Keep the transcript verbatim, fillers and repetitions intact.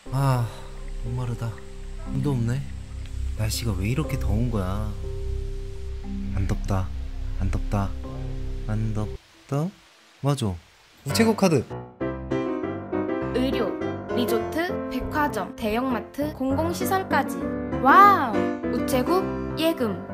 아, 목마르다. 물도 없네. 날씨가 왜 이렇게 더운 거야? 안 덥다. 안 덥다. 안 덥다. 맞아. 우체국 카드. 의료, 리조트, 백화점, 대형마트, 공공시설까지. 와우! 우체국 예금.